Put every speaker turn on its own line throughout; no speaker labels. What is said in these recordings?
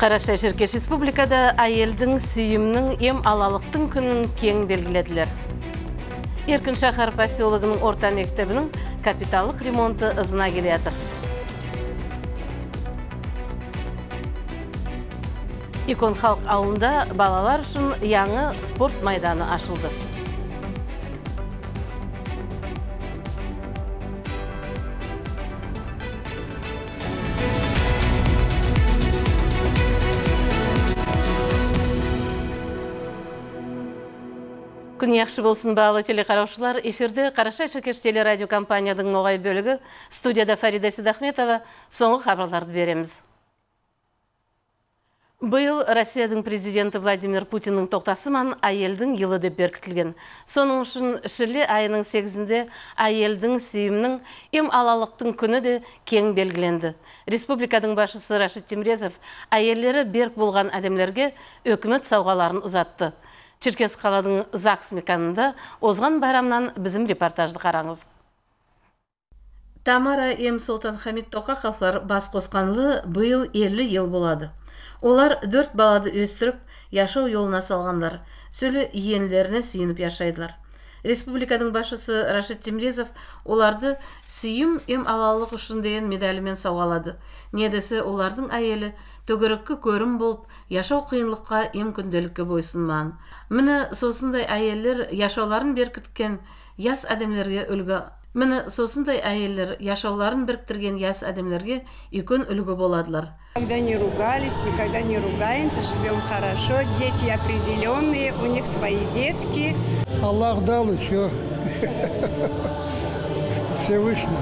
Карашай Шеркеш Республикада айелдің сүйімнің ем алалықтың күнін кең белгіледілер. Еркін шахар поселогының орта мектебінің капиталдық ремонты ызына келетір. Икон халық ауылында балалар үшін яңы спорт майданы ашылды. Күн яқшы болсын, бағалы телекараушылар. Эфирде Карашай Шеркеш телерадио компанияның ноғай бөлігі, студияда Фарида Сидахметова, соңғы хабарларды береміз. Бұл Россияның президенті Владимир Путиннің тоқтасыман айелдің елі деп беркітілген. Соның үшін шілі айының 8-інде айелдің сүйімнің ем алалықтың күні де кең белгіленді. Республиканың башысы Рашид Темрезов айеллері берк болған әдемлерге өкімет сауғаларын ұзатты. Черкес қаладың ЗАГС меканында озған байрамнан біздің репортажды қараңыз. Тамара М. Солтан Хамид Тоқақовлар бас қосқанлы бұйыл 50 ел болады. Олар 4 балады өстіріп, яшау yoluna салғандар, сөлі иенлеріне сүйініп яшайдылар. Республиканың башысы Рашид Темрезов оларды сүйім ем алалық үшін деген медалімен сауғалады. Недесі олардың әйелі төгіріккі көрім болып, яшау қиынлыққа ем күнделікке бойсынман. Міне сосындай әйелдер яшауларын беркіткен яс әдемлерге үлгі. Міне сосындай әйелдер яшауларын біріктірген яс әдемлерге үлкен үлгі боладылар.
Никогда не ругались, никогда не ругаемся, живем хорошо, дети определенные, у них свои детки.
Аллах дал еще Всевышний.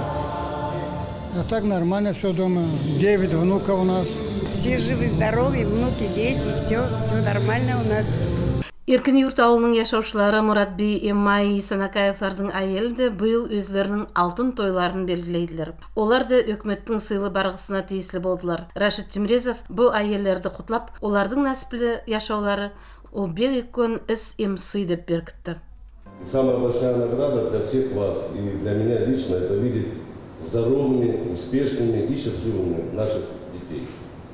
А так нормально все дома. 9 внуков у нас.
Все живы, здоровы, внуки, дети, все нормально у нас.
Еркін юрт ауылының яшаушылары Мурат Би Эммай Санакаевлардың айелді бұйыл өзлерінің алтын тойларын белгілейділер. Олар да өкіметтің сыйлы барғысына тиесілі болдылар. Рашид Темрезов бұл айеллерді құтлап, олардың нәсіплі яшаулары ол бек еккен іс сый деп беркітті.
Самая большая награда для всех вас и для меня лично это видеть здоровыми, успешными и счастливыми наших детей.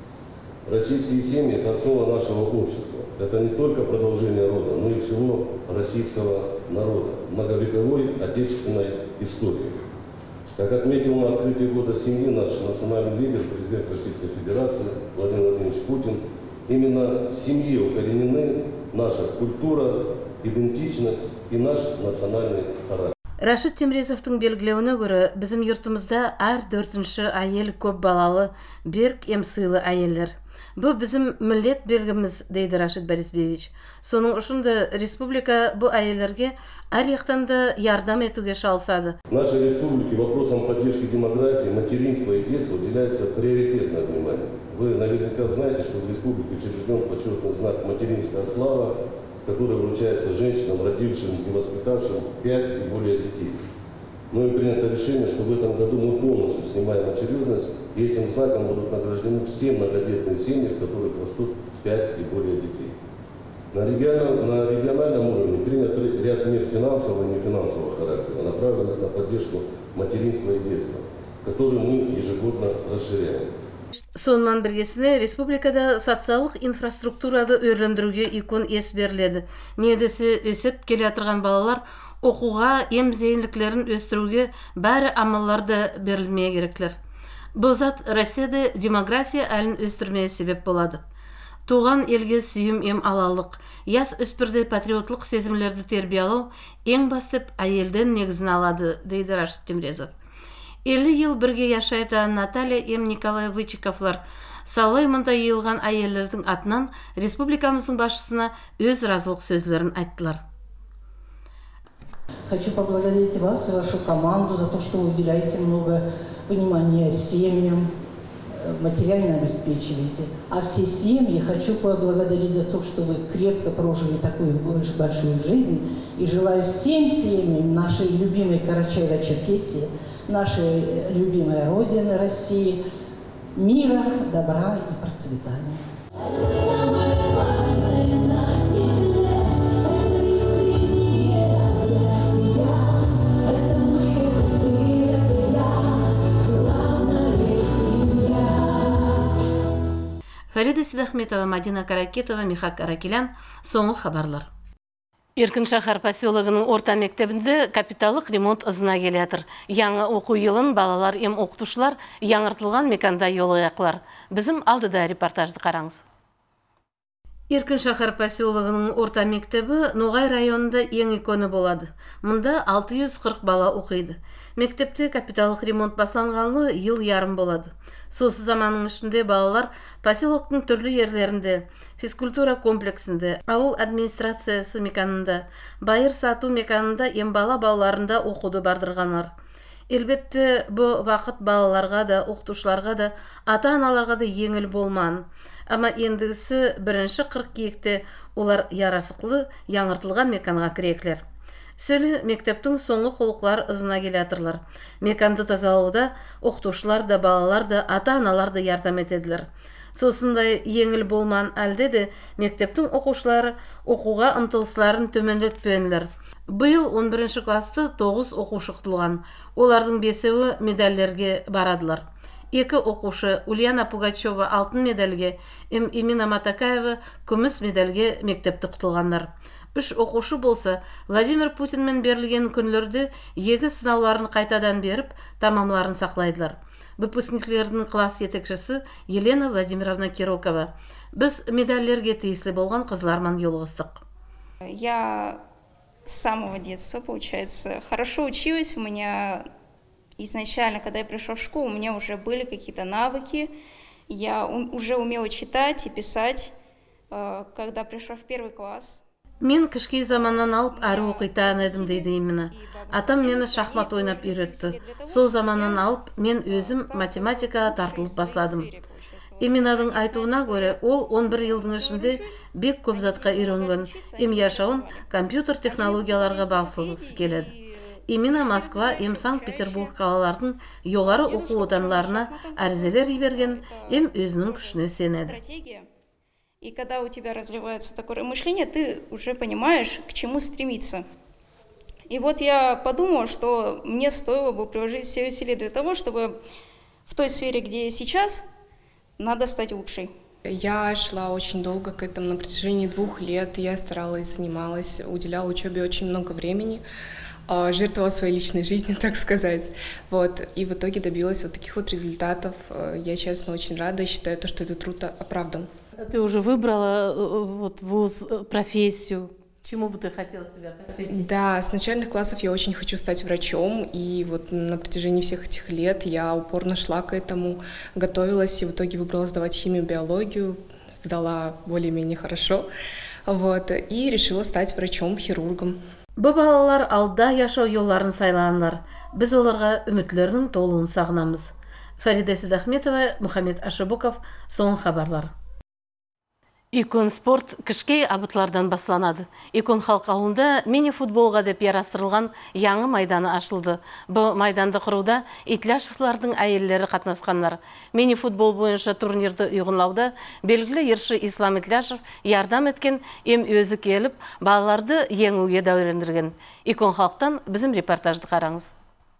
Российские семьи – это основа нашего общества. Это не только продолжение рода, но и всего российского народа, многовековой отечественной истории. Как отметил на открытии года семьи наш национальный лидер, президент Российской Федерации Владимир Владимирович Путин, именно в семье укоренены наша культура, идентичность и наш национальный характер.
Рашид Темрезовтың белгілеуіне көрі, біздің юртымызда әр 4-ші әйел көп балалы, берк емсыйлы әйелдер. Бұл біздің милlet белгіміз, дейді Рашид Борисбевич. Соның үшінді республика бұл әйелерге әр яқтан да ярдам етуге шалсады.
В нашей республике вопросам поддержки демографии, материнства и детства уделяется приоритетное внимание. Вы наверняка знаете, что в республике учрежден почетный знак «Материнская слава», который вручается женщинам, родившим и воспитавшим 5 и более детей. Но и принято решение, что в этом году мы полностью снимаем очередность, и этим знаком будут награждены все многодетные семьи, в которых растут 5 и более детей. На региональном уровне принят ряд мер финансового и нефинансового характера, направленных на поддержку материнства и детства, которые мы ежегодно расширяем.
Сонымен біргесіне республикада социалық инфраструктурады өрлендіруге икон ес беріледі. Недесі өсіп келе атырған балалар оқуға емзейінліклерін өстіруге бәрі амалларды берілмее керектілер. Бұл зат Россияда демография әлін өстірмее себеп болады. Туған елге сүйім ем алалық, яс өспірді патриотлық сезімлерді тербиялау ең бастып әйелден негізін алады, дейді Рашид Темрезов. 50 ел бірге яшайда Наталья М. Николай Вычиковлар саулай мұнда елған әйелердің атынан республикамыздың башысына өз разылық сөзлерін айттылар.
Хочу поблагодарить вас и вашу команду за то, что вы уделяете много внимания семьям, материально обеспечиваете. А все семьи хочу поблагодарить за то, что вы крепко прожили такую большую жизнь. И желаю всем семьям нашей любимой Карачаево-Черкесии, нашей любимой Родины России, мира, добра и процветания.
Фарида Сидахметова, Мадина Каракетова, Михак Аракелян. Соңғы хабарлар. Эркин шахар поселогының орта мектебінде капиталдық ремонт ызына келетір. Яңы оқу йылын балалар ем оқытушылар яңыртылған меканда жолы яқлар. Bizim алдыда репортажды қараңыз. Эркин шахар поселогының орта мектебі Ноғай районында ең иконы болады. Мұнда 640 бала оқиды. Мектепте капиталдық ремонт басланғалы ел ярым болады. Сосы заманның ішінде балалар поселоктың түрлі ерлерінде, физкультура комплексінде, ауыл администрациясы меканында, байыр сату меканында ембала балаларында оқуды бардырғанар. Elbette bu vaqt балаларға да, оқытушыларға да, ата-аналарға да еңіл болман. Ама ендігісі бірінші қыркүйекте олар ярасықлы яңыртылған меканға кіреклер. Сөлі мектептің соңғы қолықлар ызына келетірлер. Меканды тазалауда оқытушылар да, балалар да, ата-аналар да ярдам етеділер. Сосындай еңіл болман әлде де мектептің оқушылары оқуға ынтылысыларын төмендетпенлер. Биыл 11 класты 9 оқушы құтылған. Олардың 5-і медальлерге барадылар. 2 оқушы Ульяна Пугачева алтын медальге, Эмина Матакаева күміс медальге мектепті құтылғандар. 3 оқушы болса, Владимир Путинмен берілген күнлерді егі сынауларын қайтадан беріп, тамамларын сақлайдылар. Выпускниклердің класс етекшісі Елена Владимировна Кирокова. Біз медальлерге тиіслі болған қызларман жолығыстық.
Я с самого детства, получается, хорошо училась. У меня изначально, когда я пришла в школу, у меня уже были какие-то навыки. Я уже умела читать и писать, когда пришла в 1 класс.
Мен кішкей заманнан алып әрі оқитан едім дейді Емина. Атам мені шахмат ойнап үйретті. Сол заманнан алып мен өзім математикаға тартылып басладым. Еминадың айтуына көре, ол 11 жылдың ішінде бек көп затқа үйренген. Яшауын компьютер технологияларға бағыслығысы келеді. Емина Москва, Санкт-Петербург қалалардың жоғары оқу оданларына арзелер жіберген, өзінің күшіне сенеді.
И когда у тебя развивается такое мышление, ты уже понимаешь, к чему стремиться. И вот я подумала, что мне стоило бы приложить все усилия для того, чтобы в той сфере, где я сейчас, надо стать лучшей.
Я шла очень долго к этому, на протяжении 2 лет. Я старалась, занималась, уделяла учебе очень много времени, жертвовала своей личной жизнью, так сказать. Вот. И в итоге добилась вот таких вот результатов. Я, честно, очень рада и считаю, что этот труд оправдан.
Ты уже выбрала вуз, профессию? Чему бы ты хотела себя посвятить?
Да, с начальных классов я очень хочу стать врачом, и вот на протяжении всех этих лет я упорно шла к этому, готовилась, и в итоге выбрала сдавать химию, биологию, сдала более-менее хорошо, вот, и решила стать врачом-хирургом.
Бұл балалар алда яшау жолларын сайланылар. Біз оларға үмітлерінің толуын сағынамыз. Фарида Сидахметова, Мухаммед Ашыбуков, соңғы хабарлар. Икон спорт кішкей абытлардан басланады. Икон халық ауылында мини-футболға деп ярастырылған яңы майданы ашылды. Бұл майданды құруда Итляшевлардың әйеллері қатнасқандар. Мини-футбол бойынша турнирді ұйғынлауда белгілі ерші Ислам Итляшев ярдам еткен, өзі келіп, балаларды еңуге дәурендірген. Икон халықтан bizim репортажды қараңыз.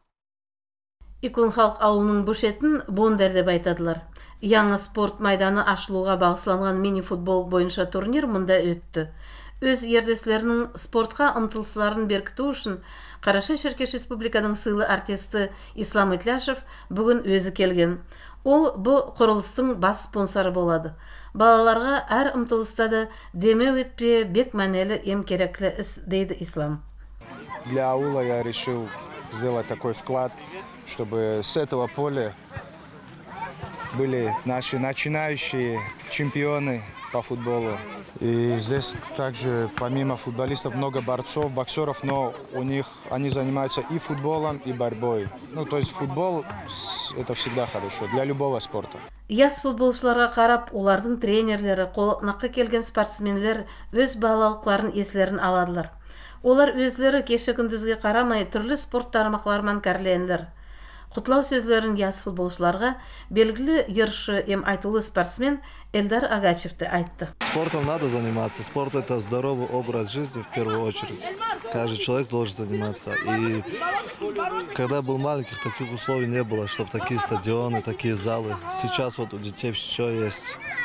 Икон халық ауылының бұшетін Бондар деп айтадылар. Яңы спорт майданы ашылуға бағысланған мини-футбол бойынша турнир мұнда өтті. Өз ердеслерінің спортқа ұмтылысыларын беркіту үшін Қараша-Шеркеш Республиканың сыйлы артисті Ислам Итляшев бүгін өзі келген. Ол бұл құрылыстың бас спонсоры болады. Балаларға әр ұмтылыста да демеу етпе бек мәнелі кереклі іс, дейді Ислам.
Для аула я решил сделать такой вклад, чтобы с этого поля были наши начинающие чемпионы по футболу. И здесь также помимо футболистов много борцов, боксеров, но они занимаются и футболом, и борьбой. То есть футбол это всегда хорошо для любого спорта.
Яс футболшыларға қарап, олардың тренерлері, қолнаққа келген спортсмендер өз балалықларын еслерін аладылар. Олар өзлері кеше күндізге қарамай түрлі спорт тармақларынан кәрлендір. Құтлау сөзлерін яс футболшыларға белгілі ерші айтулы спортсмен Эльдар Агачевті айтты.
Спортом надо заниматься. Спорт – это здоровый образ жизни в первую очередь. Каждый человек должен заниматься. И когда был маленький, таких условий не было, чтобы такие стадионы, такие залы. Сейчас вот у детей все есть.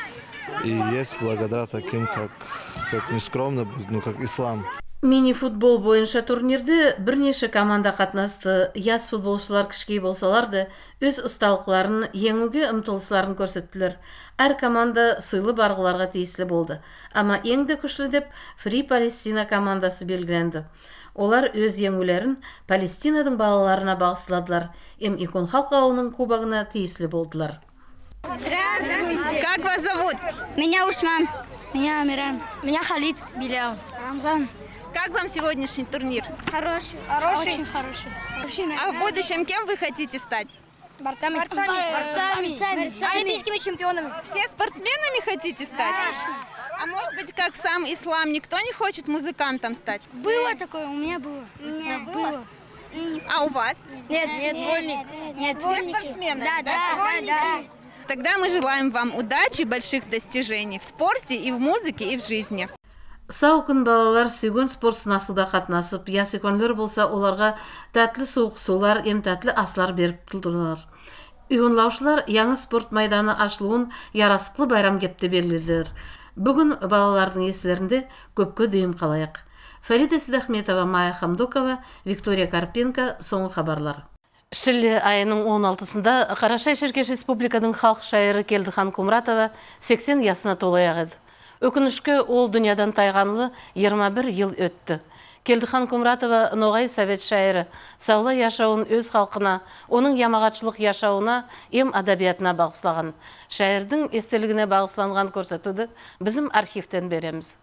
И есть благодаря таким, как хоть не скромно, но как ислам.
Мини-футбол бойынша турнирде бірнеше команда қатнасты. Яс футболшылар кішкей болсалар да, өз ұсталықларын, еңуге ұмтылыстарын көрсеттілер. Әр команда сыйлы барғыларға тиесілі болды. Ама ең де күшлі деп Free Palestina командасы белгіленді. Олар өз еңулерін Палестинаның балаларына бағысладылар. Икон халқ ауылының кубогына тиесілі болдылар.
Здравствуйте! Как вас зовут? Меня Усман. Меня Амиран. Меня Халид. Билял. Рамзан.
Как вам сегодняшний турнир?
Хороший. Очень хороший.
А в будущем кем вы хотите стать?
Борцами. Олимпийскими чемпионами.
Все спортсменами хотите стать?
Конечно.
А может быть, как сам ислам, никто не хочет музыкантом стать?
Было такое, у меня было.
Было? А у вас?
Нет, вольник.
Нет, все спортсмены?
Да.
Тогда мы желаем вам удачи, больших достижений в спорте и в музыке, и в жизни.
Сау күн балалар сүйген спорт сынасуда қатнасып, ясиконлар болса оларға тәтлі суық сулар, тәтлі аслар беріп тұлдылар. Үйінлаушылар яңы спорт майданы ашылуын ярасықлы байрам кепті белгілдер. Бүгін балалардың еслерінде көпке дейін қалайық. Фарида Сидахметова, Майя Хамдукова, Виктория Карпенко, соңғы хабарлар. Шілде айының 16-сында Қарашай Шеркеш Республиканың халық шайыры Келдіхан Кумратова 80 ясына толаяқ еді. Өкінішкі ол дүниядан тайғанлы 21 ел өтті. Келдіхан Кумратова Ноғай Совет шайыры саулы яшауын өз халқына, оның ямағатшылық яшауына, адабиятына бағыслаған. Шайырдың естелігіне бағысланған көрсетуді біздің архивтен береміз.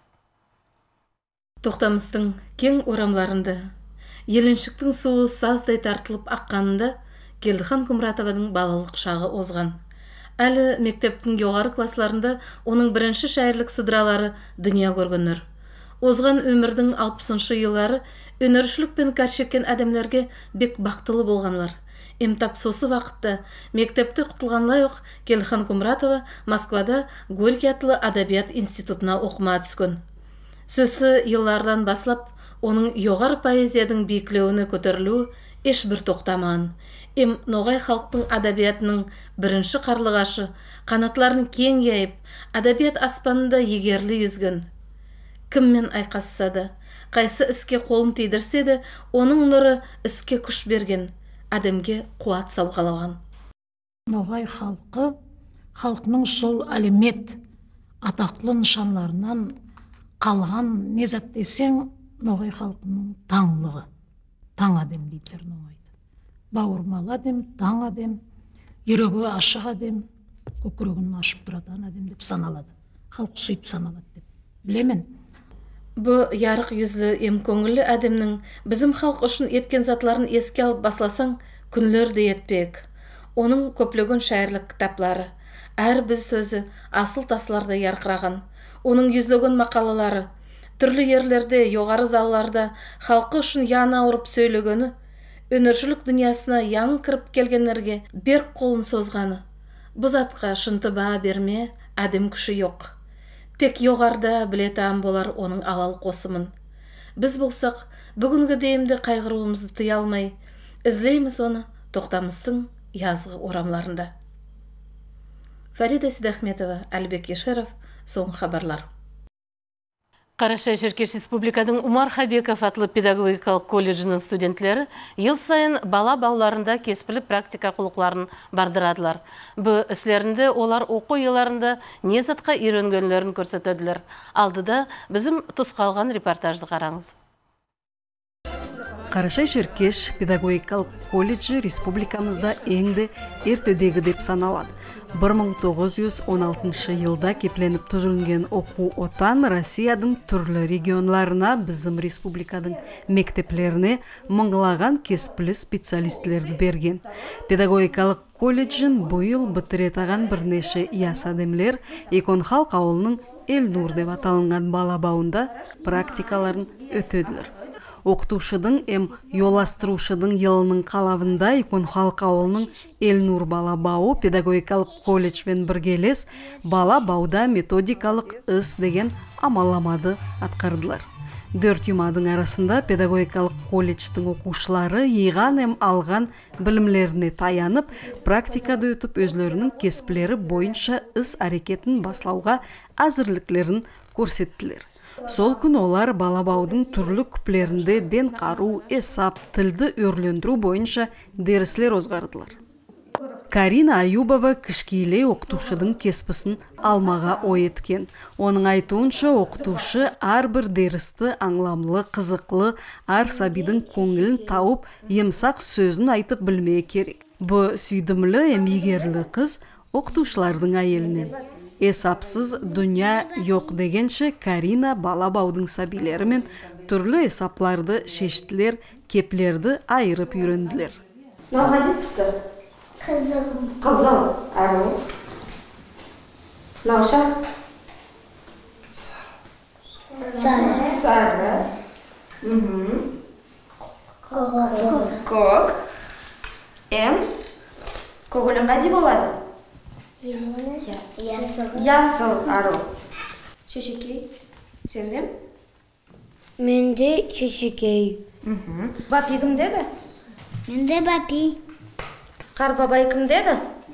Тоқтамыстың кең орамларында, еліншіктің суы саздай тартылып аққанында Келдіхан Кумратованың балалық шағы озған. Әлі мектептің жоғары классларында оның бірінші шайырлық сыдыралары дүния көргеннер. Озған өмірдің 60-шы жылдары өнершілік пен кәршеккен әдемлерге бек бақтылы болғанлар. Тап сосы вақытта мектепті құтылғанлай оқ Келдіхан Кумратова Москвада Горький атлы адабият институтына оқыма түскен. Сөзі жылдардан баслап, оның жоғары поэзияның биіклеуіне көтерілуі ешбір тоқтаман. Ноғай халықтың адабиятының бірінші қарлығашы, қанатларын кең яйып, адабият аспанында егерлі езген. Кіммен айқасса да, қайсы іске қолын тейдірсе де, оның нұры іске күш берген, адамге қуат сауғалаған.
Ноғай халқы, халқының сол әлемет атақлы нышанларынан қалған незат десең, Ноғай халқының таңлығы, таң адем дейтілер Ноғайды. Бауырмалы адем, таң адем, жүрегі ашық адем, көкірегін ашып тұратын адем деп саналады. Халық сүйіп саналады деп білемен.
Бұ ярық yüzлі көңілі әдемнің біздің халық үшін еткен затларын еске алып басласаң, күнлер де етпек. Оның көплеген шайырлық кітаплары, әр біз сөзі асыл тасларда ярқыраған. Оның yüzлеген мақалалары, түрлі ерлерде, жоғары залларда халқы үшін яна ұрып сөйлегені, өнершілік дүниясына яң кіріп келгенлерге берк қолын созғаны. Бұ затқа шынты баға берме, әдем күші жоқ. Тек жоғарда білетам болар оның алал қосымын. Біз болсақ, бүгінгі дейімді қайғыруымызды тыя алмай, ізлейміз оны тоқтамыстың язғы орамларында. Фарида Сидахметова, Әлбек Ешеров, соңғы хабарлар. Қарашай Шеркеш Республиканың Умар Хабеков атлы педагогикалық колледжінің студентлері ел сайын бала-бауларында кеспілі практика құлықларын бардырадылар. Бұ іслерінде олар оқу еларында не затқа үйренгенлерін көрсетеділер. Алдыда біздің тұсқалған репортажды қараңыз.
Қарашай Шеркеш педагогикалық колледжі республикамызда еңді ертедегі деп саналады. 1916 жылда кепленіп түзілген оқу отан Россиядың түрлі регионларына біздің республикадың мектеплеріне мыңғылаған кеспілі специалистлерді берген. Педагогикалық колледжін бұйыл бітіретаған бірнеше яс адемлер Икон халық ауылының Элнур деп аталынған балабауында практикаларын өтеділер. Оқытушының yolастырушының елінің қалавында Икон халық ауылының Элнур балабауы педагогикалық колледжбен біргелес балабауда методикалық іс деген амаламады атқардылар. 4 юмадың арасында педагогикалық колледждің оқушылары ийган эм алган билимлерине таянып, практикада өтүп өзлөрүнүн кесиплери боюнча іс аракетин башлауга азырлыкларын көрсеттилер. Сол күн олар балабаудың түрлі күплерінде ден қару, эсап, тілді өрлөндіру бойынша дәріслер озғардылар. Карина Аюбова кішкейлей оқытушының кеспісін алмаға ой еткен. Оның айтуынша оқытушы әрбір дәрісті аңламлы, қызықлы, ар сабидың көңілін тауып, емсақ сөзін айтып білмее керек. Бұ сүйдімлі емигерлі қыз оқытушылардың айелінен. Эсапсыз дүния жоқ дегенше Карина балабаудың сабилері мен түрлі эсапларды шештілер, кеплерді айырып үйренділер.
Наға түсті? Қызыл. Қызыл. Әрі? Науша? Сары. Сары. Көк. Көңілің қади болады? Ясыл ару. Шешекей. Сенде?
Менде шешекей.
Бапи кімдеді?
Менде бапи.
Қарбабай кімдеді?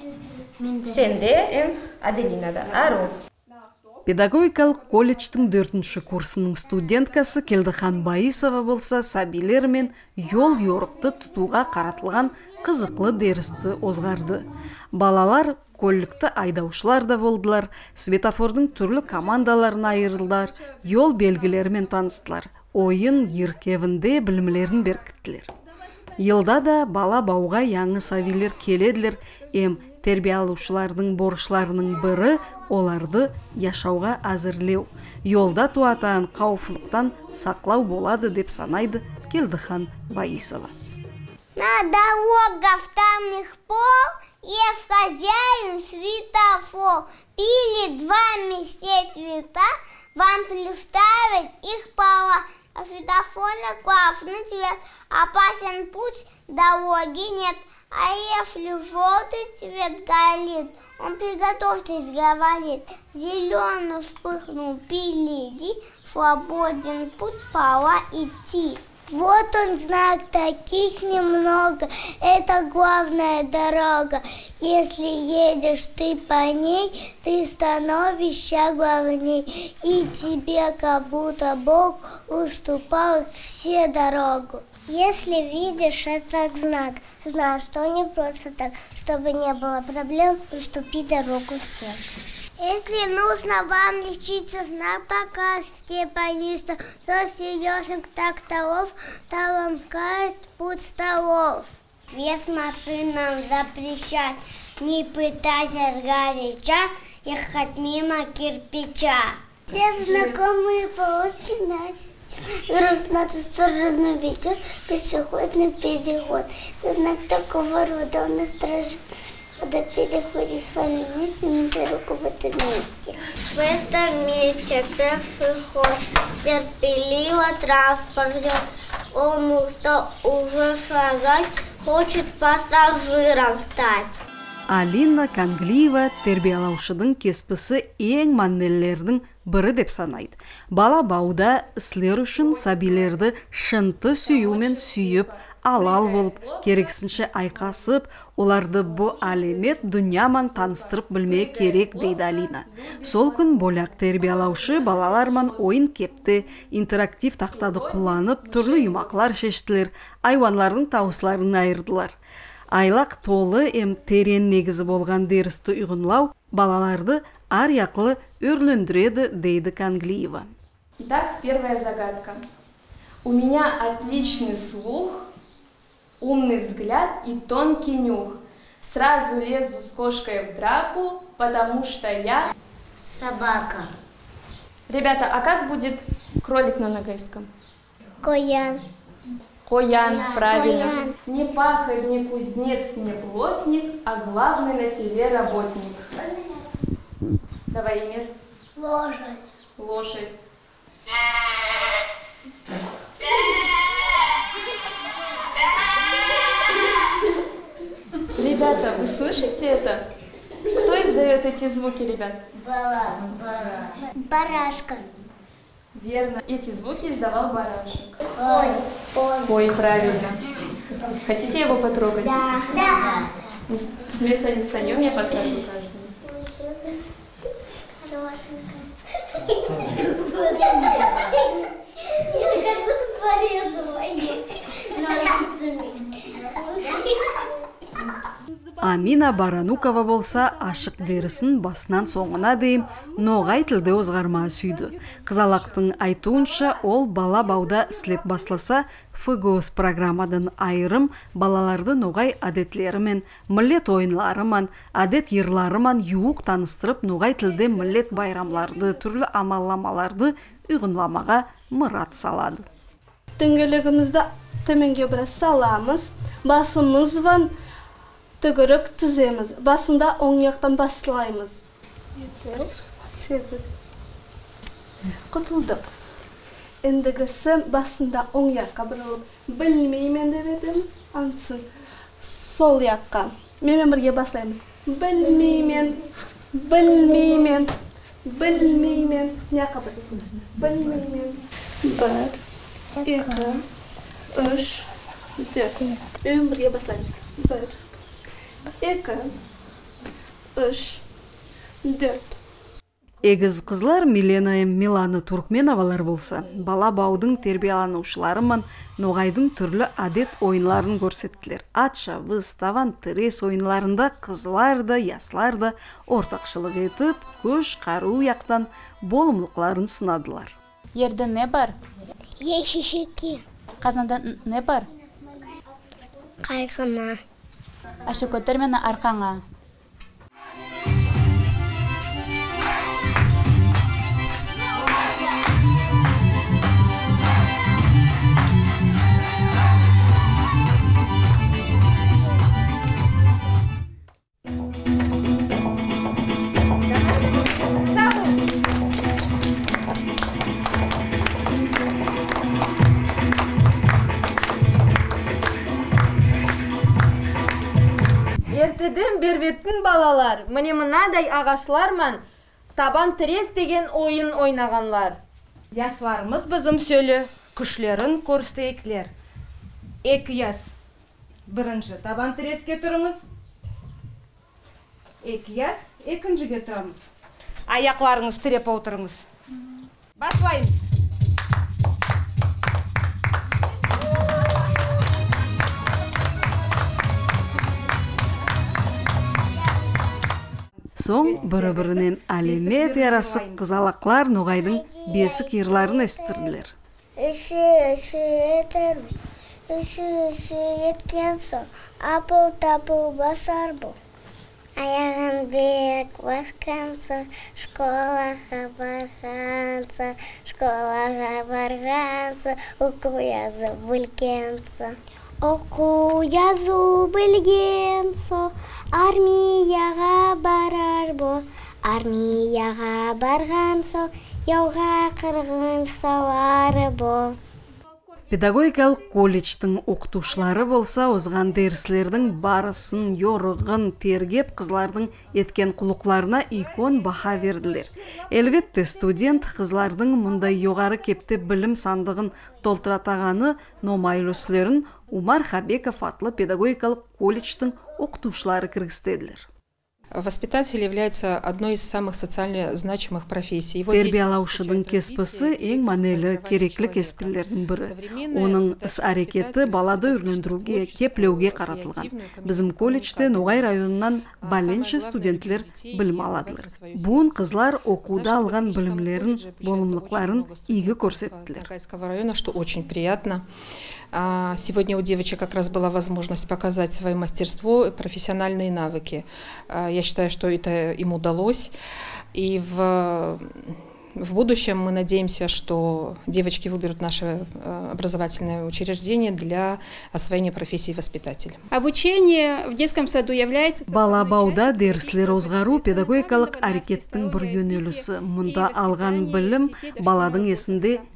Сенде? Аделинада ару.
Педагогикалық колледждің 4-ші курсының студенткасы Келдіхан Баисова болса, сабилер мен yol yorықты тұтуға қаратылған қызықлы дәрісті озғарды. Балалар көлікті айдаушылар да болдылар, светофордың түрлі командаларына айырылдар, yol белгілерімен таныстылар, ойын еркевінде білімлерін беркіттілер. Елда да бала бауға яңы савилер келеділер, тәрбие алушылардың борышларының бірі оларды яшауға әзірлеу. Yolда туатан қауыфлықтан сақлау болады деп санайды Келдіхан Баисова.
На дорогах тамных пол есть хозяин светофор. Пили 2 вместе цвета, вам представить их пола. А светофорный классный цвет, опасен путь, дороги нет. А если желтый цвет горит, он приготовьтесь, говорит. Зеленый вспыхнул впереди, свободен путь, пора идти. Вот он знак, таких немного, это главная дорога. Если едешь ты по ней, ты становишься главней. И тебе как будто Бог уступает все дорогу. Если видишь этот знак, знай, что не просто так, чтобы не было проблем, уступи дорогу всем. Если нужно вам лечиться, знак показ степанистов, то серьезных тракторов, то вам скажет путь столов. Вес машинам запрещать, не пытайся сгоряча ехать мимо кирпича. Все знакомые полоски грустно в ту сторону ведет пешеходный переход. Знак такого рода он насторожит. Когда переходишь с вами вместе, мы дорогу в этом месте. В этом месте первый ход терпеливо транспорт идет. Он устал уже шагать, хочет пассажиром стать.
Алина Канглиева тербиялаушының кеспісі ең маннелердің бірі деп санайды. Бала бауда іслер үшін сабилерді шынты сүйумен сүйіп, алал болып, керексінше айқасып, оларды бұ әлемет дүнияман таныстырып білмей керек дейді Алина. Сол күн боляк тербиялаушы балаларман ойын кепті, интерактив тақтады құланып, түрлі юмақлар шештілер, айванлардың тауысларын айырдылар. Айлақ толы терен негізі болған дәрісті ұйғынлау балаларды ар яқлы өрлендіреді дейді Канглиева.
Итак, первая загадка. У меня отличный слух, умный взгляд и тонкий нюх. Сразу лезу с кошкой в драку, потому что я...
Собака.
Ребята, а как будет кролик на нагайском?
Коян.
Коян, правильно. Коян. Не пахарь, не кузнец, не плотник, а главный на селе работник. Давай, Эмир.
Лошадь.
Лошадь. Ребята, вы слышите это? Кто издает эти звуки, ребят?
Барашка.
Верно. Эти звуки издавал барашек.
Ой, ой.
Ой, правильно. Хотите его потрогать?
Да. Да.
С места не встанем, я потрогаю каждый.
Я как тут порезала ножницами.
Амина Баранукова болса ашық дерісін басынан соңына дейін ноғай тілде озғарма сүйді. Қызалақтың айтуынша ол бала бауда слеп басласа, ФГОС программадан айырым балаларды ноғай әдетлерімен, міллет ойынларымен, әдет ерларымен юық таныстырып, ноғай тілде міллет байрамларды, түрлі амалламаларды үйгінламаға мұрат салады.
Дөңгелегімізді төменге біраз саламыз, басымыз ван түгірік тіземіз. Басында оң жақтан бастылаймыз. 8. Құтылдық. Ендігісі басында оң жаққа бұрылып, білмеймен деп етеміз. Ансын сол жаққа. Менімен бірге бастаймыз. Білмеймен, білмеймен, білмеймен. Жаққа бұрылып. Білмеймен. 1, 2, 3, 4. Менімен бірге бастаймыз. 1, 2, 3, 4.
Егіз қызлар Милена Миланы Туркменовалар болса, бала баудың тербияланушыларымен ноғайдың түрлі адет ойынларын көрсеттілер. Атша, выставан, тірес ойынларында қызлар да, яслар да ортақшылық етіп, көш қару яқтан болымлықларын сынадылар.
Ерде не бар?
Ешешеки.
Қазанда не бар?
Қайғына.
Ашы көтер мені арқаңа.
Ертеден бербеттің балалар, міне мынадай ағашлармен табан тірес деген ойын ойнағанлар.
Ясларымыз бізім сөйлі күшлерін көрістейкілер. 2 яс. Бірінші табан тіреске тұрыңыз. 2 яс, екіншіге тұрамыз. Аяқларыңыз тіреп отырыңыз. Баслаймыз.
Соң бірі-бірінен әлемет ярасып қызалақлар ноғайдың бесік ерларын естірділер.
Үші етерміз, үші еткен соң, апыл-тапыл басар бұл. Аяғын бек басқан соң, школаға барған соң, оқу жазу білген соң. Оқу жазу білген соң, армияға барар бұл. Армияға барған соң, яуға қырғын сауары бұл.
Педагогикалық колледждің оқытушылары болса, озған дәріслердің барысын, yorығын тергеп, қызлардың еткен құлықларына икон баха верділер. Әлбетте студент қызлардың мұндай жоғары кепті білім сандығын толтыратағаны номайлөслерін Умар Хабеков атлы педагогикалық колледждің оқытушылары кіргістеділер.
Воспитатель является одной из самых социально значимых профессий.
Тербиялаушының кеспісі ең мәнелі кереклі кеспілердің бірі. Оның іс-әрекеті балады үрлендіруге, кеплеуге қаратылған. Біздің колледжде Ноғай районынан бәленші студентлер білім аладылар. Бұн қызлар оқуда алған білімлерін, болымлықларын игі көрсеттілер.
Что очень приятно. Сегодня у девочек как раз была возможность показать свое мастерство, профессиональные навыки. Я считаю, что это им удалось. И в будущем мы надеемся, что девочки выберут наше образовательное учреждение для освоения профессии воспитателя.
Обучение в детском саду является...
Балабауда дәріслер озғару педагогикалық әрекеттің бір yönелісі. Мұнда алған білім баладың есінде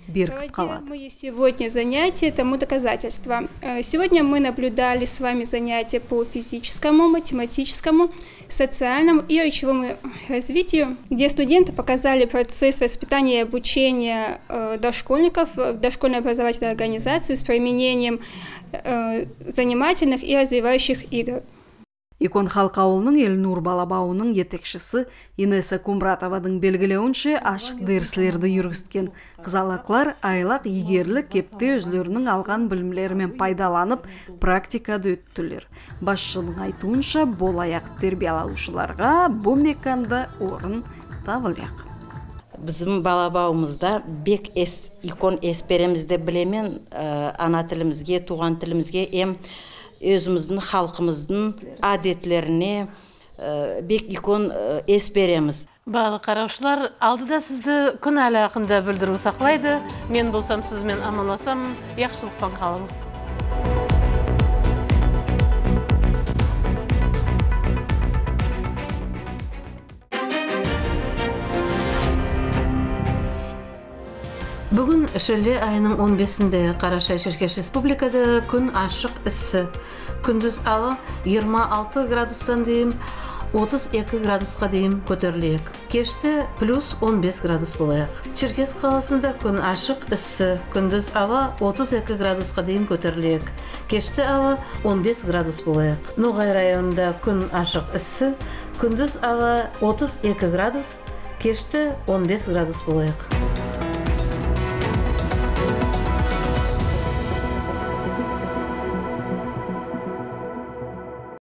беркіп қалады.
Мы сегодня занятия тому доказательство. Сегодня мы наблюдали с вами занятия по физическому, математическому, социальному и речевому развитию, где студенты показали процесс воспитания и обучения дошкольников в дошкольной образовательной организации с применением занимательных и развивающих игр.
Икон халқы ауылының Эльнур балабауының етекшісі Инесса Кумратовадың белгілеуінше ашық дәріслерді жүргізген қызалақлар айлақ егерлік кепте өзлерінің алған білімлерімен пайдаланып практикада өттілер. Басшының айтуынша болаяқ тербиялаушыларға бұл меканда орын табыляқ.
Bizim балабауымызда бек икон есперемізді білемен ана тілімізге, туған тілімізге өзіміздің халқымыздың әдетлеріне бек икон ес береміз.
Барлық қараушылар, алдыда сізді күн әлі ақында білдіру сақлайды. Мен болсам сізмен аманласам, яқшылықпен қалыңыз. Бүгін шілде айының 15-інде Қарашай Шеркеш Республикада күн ашық ісі. Күндіз алы 26 градустан дейін 32 градусқа дейін көтерілейік. Кешті плюс 15 градус болайық. Черкес қаласында күн ашық ісі. Күндіз алы 32 градусқа дейін көтерілейік. Кешті алы 15 градус болайық. Ноғай районында күн ашық ісі. Күндіз алы 32 градус, кешті 15 градус болайық.